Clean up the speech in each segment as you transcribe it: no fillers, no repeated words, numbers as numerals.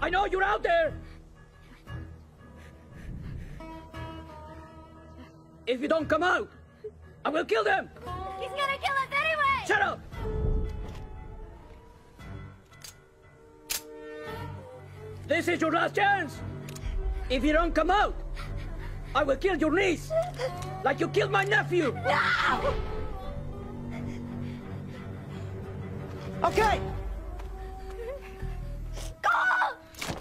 I know you're out there! If you don't come out, I will kill them! He's gonna kill us anyway! Shut up! This is your last chance! If you don't come out, I will kill your niece! Like you killed my nephew! No! Okay! Go!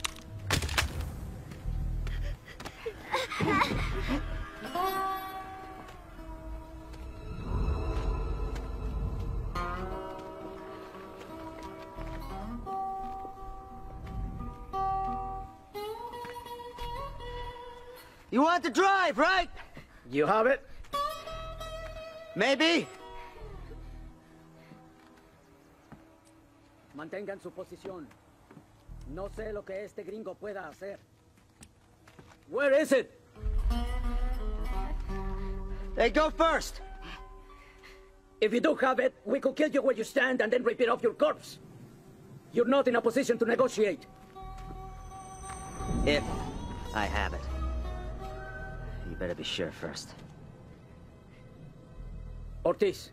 You want to drive, right? You have it? Maybe. Mantengan su posición. No sé lo que este gringo pueda hacer. Where is it? They go first. If you do have it, we could kill you where you stand and then rip it off your corpse. You're not in a position to negotiate. If I have it. You better be sure first. Ortiz.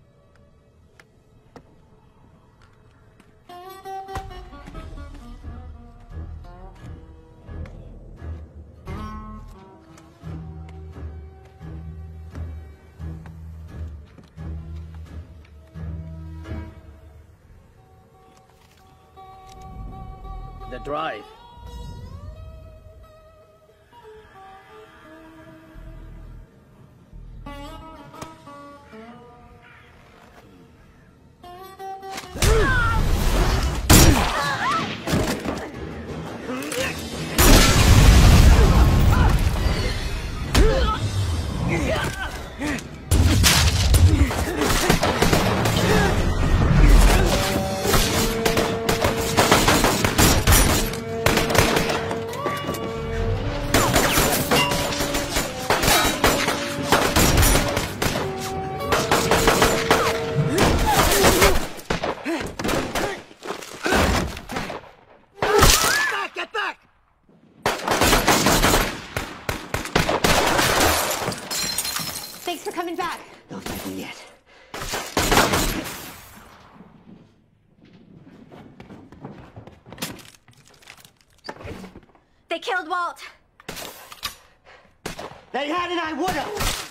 The drive. Thanks for coming back. Don't thank me yet. They killed Walt. They had it, I would've!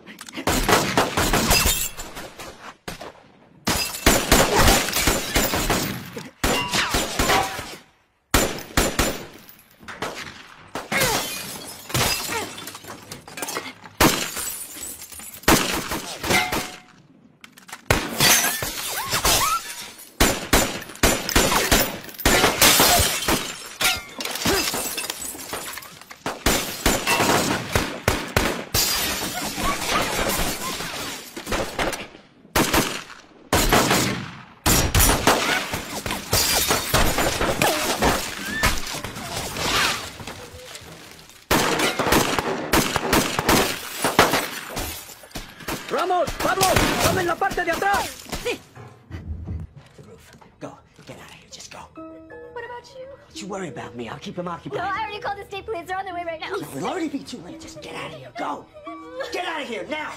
¡Ramos! ¡Pablo! ¡Tomen la parte de atrás! Sí. The roof. Go. Get out of here. Just go. What about you? Don't you worry about me. I'll keep them occupied. No, I already called the state police. They're on their way right now. It'll already be too late. Just get out of here. Go. Get out of here now.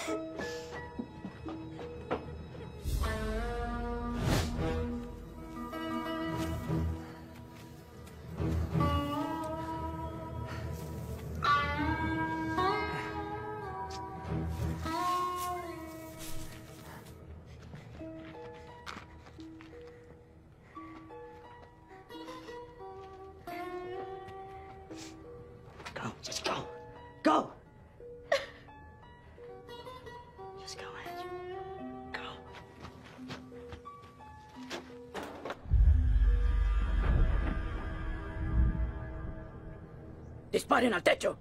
Go. Just go. Go. Just go, Ange. Go. ¡Disparen al techo!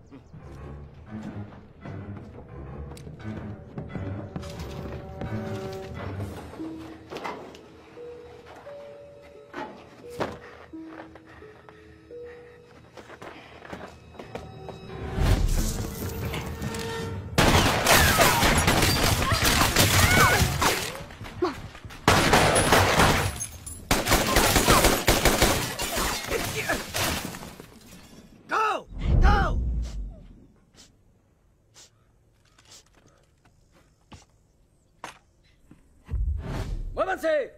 ¡Muévanse!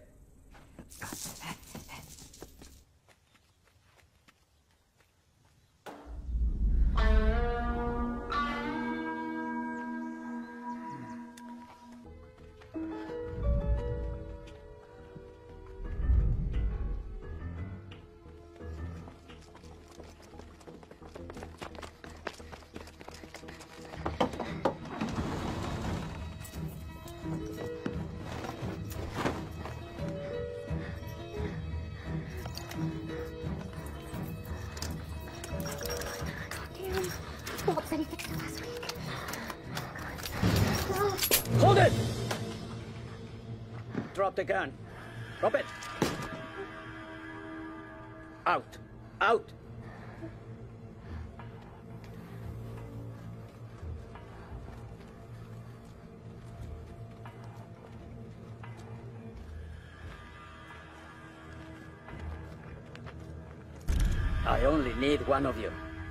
Walt said he fixed it last week. Hold it! Drop the gun. Drop it. Out. Out. I only need one of you.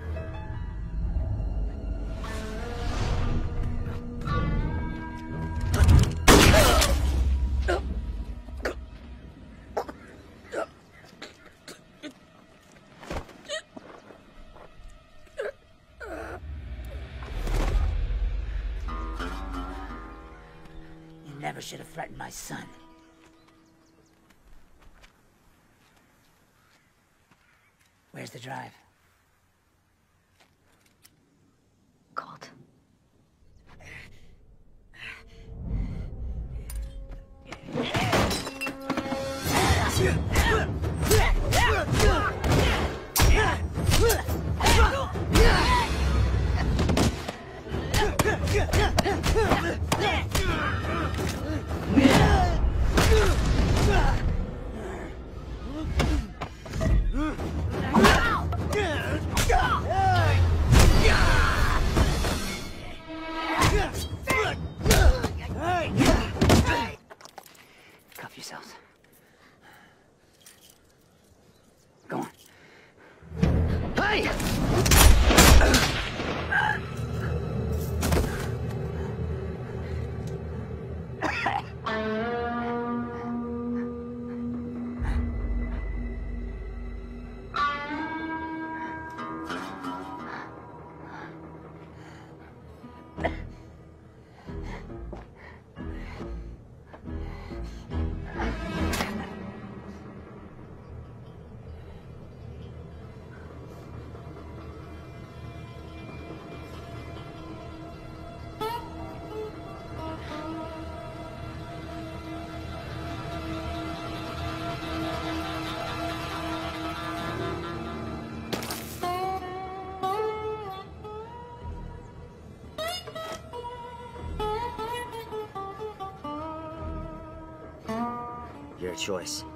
You never should have threatened my son. Where's the drive? Colt. Cuff yourselves. Go on. Hey! Your choice.